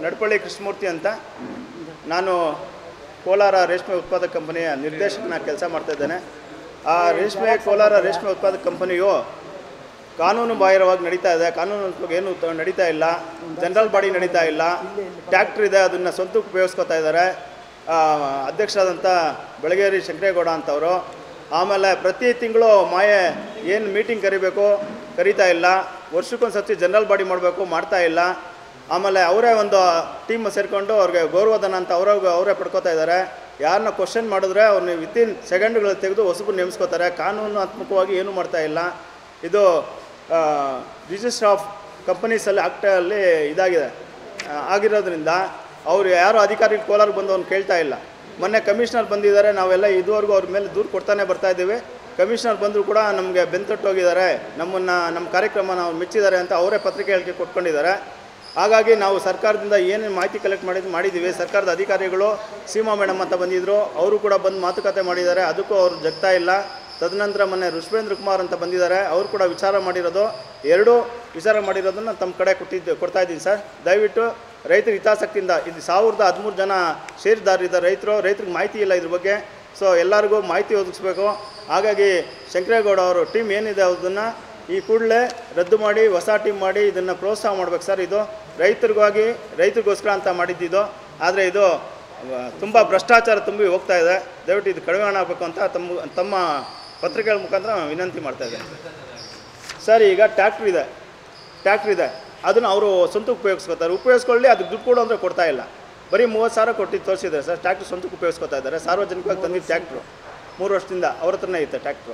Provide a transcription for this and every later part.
ನಡಪಳ್ಳಿ ಕೃಷ್ಣಮೂರ್ತಿ ಅಂತ. ನಾನು ಕೋಲಾರ ರೇಷ್ಮೆ ಉತ್ಪಾದಕ ಕಂಪನಿಯ ನಿರ್ದೇಶಕನಾಗಿ ಕೆಲಸ ಮಾಡ್ತಾಯಿದ್ದೇನೆ. ಆ ಕೋಲಾರ ರೇಷ್ಮೆ ಉತ್ಪಾದಕ ಕಂಪನಿಯು ಕಾನೂನು ಬಾಹಿರವಾಗಿ ನಡೀತಾ ಇದೆ. ಕಾನೂನು ಏನು ನಡೀತಾ ಇಲ್ಲ. ಜನರಲ್ ಬಾಡಿ ನಡೀತಾ ಇಲ್ಲ. ಟ್ಯಾಕ್ಟ್ರ್ ಇದೆ, ಅದನ್ನು ಸ್ವಂತಕ್ಕೆ ಉಪಯೋಗಿಸ್ಕೊತಾ ಇದ್ದಾರೆ. ಅಧ್ಯಕ್ಷರಾದಂಥ ಬೆಳಗೇರಿ ಶಂಕರೇಗೌಡ ಅಂತವರು. ಆಮೇಲೆ ಪ್ರತಿ ತಿಂಗಳು ಏನು ಮೀಟಿಂಗ್ ಕರೀತಾ ಇಲ್ಲ. ವರ್ಷಕ್ಕೊಂದು ಸರ್ತಿ ಜನರಲ್ ಬಾಡಿ ಮಾಡಬೇಕು, ಮಾಡ್ತಾ ಇಲ್ಲ. ಆಮೇಲೆ ಅವರೇ ಒಂದು ಟೀಮ್ ಸೇರಿಕೊಂಡು ಅವ್ರಿಗೆ ಗೌರವಧನ ಅಂತ ಅವರೇ ಪಡ್ಕೋತಾ ಇದ್ದಾರೆ. ಯಾರನ್ನ ಕ್ವಶನ್ ಮಾಡಿದ್ರೆ ಅವ್ರನ್ನ ವಿತಿನ್ ಸೆಕೆಂಡ್ಗಳು ತೆಗೆದು ಹೊಸಬು ನೇಮಿಸ್ಕೋತಾರೆ. ಕಾನೂನಾತ್ಮಕವಾಗಿ ಏನೂ ಮಾಡ್ತಾ ಇಲ್ಲ. ಇದು ರಿಜಿಸ್ಟರ್ ಆಫ್ ಕಂಪನೀಸಲ್ಲಿ ಆಕ್ಟಲ್ಲಿ ಇದಾಗಿದೆ ಆಗಿರೋದ್ರಿಂದ ಅವರು ಯಾರು ಅಧಿಕಾರಿಗಳು ಕೋಲಾರ ಬಂದು ಅವ್ನು ಕೇಳ್ತಾ ಇಲ್ಲ. ಮೊನ್ನೆ ಕಮಿಷನರ್ ಬಂದಿದ್ದಾರೆ. ನಾವೆಲ್ಲ ಇದುವರೆಗೂ ಅವ್ರ ಮೇಲೆ ದೂರು ಕೊಡ್ತಾನೆ ಬರ್ತಾಯಿದ್ದೀವಿ. ಕಮಿಷನರ್ ಬಂದರೂ ಕೂಡ ನಮಗೆ ಬೆಂತಟ್ಟೋಗಿದ್ದಾರೆ. ನಮ್ಮ ಕಾರ್ಯಕ್ರಮನ ಅವ್ರು ಮೆಚ್ಚಿದ್ದಾರೆ ಅಂತ ಅವರೇ ಪತ್ರಿಕೆ ಹೇಳಿಕೆ ಕೊಟ್ಕೊಂಡಿದ್ದಾರೆ. ಹಾಗಾಗಿ ನಾವು ಸರ್ಕಾರದಿಂದ ಏನೇನು ಮಾಹಿತಿ ಕಲೆಕ್ಟ್ ಮಾಡಿದ್ದೀವಿ. ಸರ್ಕಾರದ ಅಧಿಕಾರಿಗಳು ಸೀಮಾ ಮೇಡಮ್ ಅಂತ ಬಂದಿದ್ದರು, ಅವರು ಕೂಡ ಬಂದು ಮಾತುಕತೆ ಮಾಡಿದ್ದಾರೆ. ಅದಕ್ಕೂ ಅವರು ಜಗ್ತಾ ಇಲ್ಲ. ತದನಂತರ ಮೊನ್ನೆ ಋಷಭೇಂದ್ರ ಕುಮಾರ್ ಅಂತ ಬಂದಿದ್ದಾರೆ, ಅವರು ಕೂಡ ವಿಚಾರ ಮಾಡಿರೋದನ್ನು ತಮ್ಮ ಕಡೆ ಕೊಡ್ತಾ ಇದ್ದೀನಿ ಸರ್. ದಯವಿಟ್ಟು ರೈತರ ಹಿತಾಸಕ್ತಿಯಿಂದ ಇದು 1013 ಜನ ಷೇರುದಾರರಿದ್ದಾರೆ. ರೈತರಿಗೆ ಮಾಹಿತಿ ಇಲ್ಲ ಇದ್ರ ಬಗ್ಗೆ. ಸೊ ಎಲ್ಲರಿಗೂ ಮಾಹಿತಿ ಒದಗಿಸ್ಬೇಕು. ಹಾಗಾಗಿ ಶಂಕರೇಗೌಡ ಅವರು ಟೀಮ್ ಏನಿದೆ ಅದನ್ನು ಈ ಕೂಡಲೇ ರದ್ದು ಮಾಡಿ ಹೊಸ ಟೀಮ್ ಮಾಡಿ ಇದನ್ನು ಪ್ರೋತ್ಸಾಹ ಮಾಡ್ಬೇಕು ಸರ್. ಇದು ರೈತರಿಗೋಸ್ಕರ ಅಂತ ಮಾಡಿದ್ದಿದ್ದು. ಆದರೆ ಇದು ತುಂಬ ಭ್ರಷ್ಟಾಚಾರ ತುಂಬಿ ಹೋಗ್ತಾ ಇದೆ. ದಯವಿಟ್ಟು ಇದು ಕಡಿಮೆ ಆಗಬೇಕು ಅಂತ ತಮ್ಮ ಪತ್ರಿಕೆಗಳ ಮುಖಾಂತರ ವಿನಂತಿ ಮಾಡ್ತಾಯಿದ್ದೇನೆ ಸರ್. ಈಗ ಟ್ಯಾಕ್ಟ್ರ್ ಇದೆ, ಅದನ್ನು ಅವರು ಸ್ವಂತಕ್ಕೆ ಉಪಯೋಗಿಸ್ಕೊಳ್ಳಿ. ಅದಕ್ಕೆ ದುಡ್ಡು ಕೊಡು ಅಂದರೆ ಕೊಡ್ತಾ ಇಲ್ಲ. ಬರೀ 30,000 ಕೊಟ್ಟು ತೋರಿಸಿದ್ದಾರೆ ಸರ್. ಟ್ಯಾಕ್ಟ್ರ್ ಸ್ವಂತಕ್ಕೆ ಉಪಯೋಗಿಸ್ಕೊತಾ ಇದ್ದಾರೆ. ಸಾರ್ವಜನಿಕವಾಗಿ ತಂದಿದ್ದು ಟ್ಯಾಕ್ಟ್ರು 3 ವರ್ಷದಿಂದ ಅವ್ರ ಹತ್ರನೇ ಇತ್ತು ಟ್ಯಾಕ್ಟ್ರು.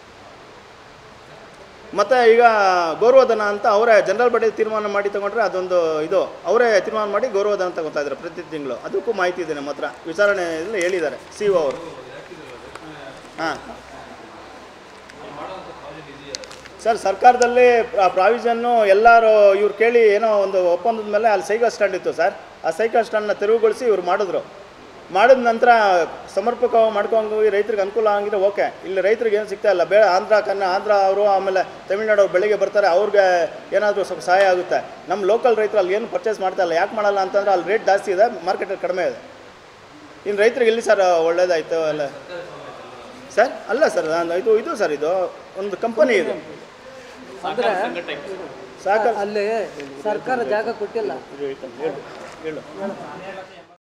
ಮತ್ತು ಈಗ ಗೌರವಧನ ಅಂತ ಅವರೇ ಜನರಲ್ ಬಾಡಿ ತೀರ್ಮಾನ ಮಾಡಿ ತಗೊಂಡ್ರೆ ಅದೊಂದು ಅವರೇ ತೀರ್ಮಾನ ಮಾಡಿ ಗೌರವಧನ ತಗೋತಾ ಇದ್ದಾರೆ ಪ್ರತಿ ತಿಂಗಳು. ಅದಕ್ಕೂ ಮಾಹಿತಿ ಇದೆ ನಮ್ಮ ಹತ್ರ. ವಿಚಾರಣೆಯಲ್ಲಿ ಹೇಳಿದ್ದಾರೆ CEO ಅವರು. ಹಾಂ ಸರ್, ಸರ್ಕಾರದಲ್ಲಿ ಪ್ರಾವಿಷನ್ನು ಎಲ್ಲರೂ ಇವ್ರು ಕೇಳಿ ಏನೋ ಒಂದು ಒಪ್ಪಂದದ ಮೇಲೆ ಅಲ್ಲಿ ಸೈಕಲ್ ಸ್ಟ್ಯಾಂಡ್ ಇತ್ತು ಸರ್. ಆ ಸೈಕಲ್ ಸ್ಟ್ಯಾಂಡನ್ನ ತೆರವುಗೊಳಿಸಿ ಇವ್ರು ಮಾಡಿದ ನಂತರ ಸಮರ್ಪಕವಾಗಿ ಮಾಡ್ಕೊಂಡು ರೈತರಿಗೆ ಅನುಕೂಲ ಆಗಿದ್ರೆ ಓಕೆ. ಇಲ್ಲಿ ರೈತರಿಗೆ ಏನು ಸಿಗ್ತಾ ಇಲ್ಲ. ಆಂಧ್ರ ಅವರು ಆಮೇಲೆ ತಮಿಳ್ನಾಡು ಅವ್ರು ಬೆಳಿಗ್ಗೆ ಬರ್ತಾರೆ, ಅವ್ರಿಗೆ ಏನಾದರೂ ಸ್ವಲ್ಪ ಸಹಾಯ ಆಗುತ್ತೆ. ನಮ್ಮ ಲೋಕಲ್ ರೈತರು ಅಲ್ಲಿ ಏನು ಪರ್ಚೇಸ್ ಮಾಡ್ತಾ ಇಲ್ಲ. ಯಾಕೆ ಮಾಡಲ್ಲ ಅಂತಂದರೆ ಅಲ್ಲಿ ರೇಟ್ ಜಾಸ್ತಿ ಇದೆ, ಮಾರ್ಕೆಟಲ್ಲಿ ಕಡಿಮೆ ಇದೆ. ಇನ್ನು ರೈತರಿಗೆ ಎಲ್ಲಿ ಸರ್ ಒಳ್ಳೇದಾಯಿತು ಅಲ್ಲ ಸರ್? ಅಲ್ಲ ಸರ್, ಇದು ಸರ್, ಇದು ಒಂದು ಕಂಪನಿ ಇದು. ಅಲ್ಲಿ ಸರ್ಕಾರ ಜಾಗ ಕೊಟ್ಟಿಲ್ಲ. ಹೇಳು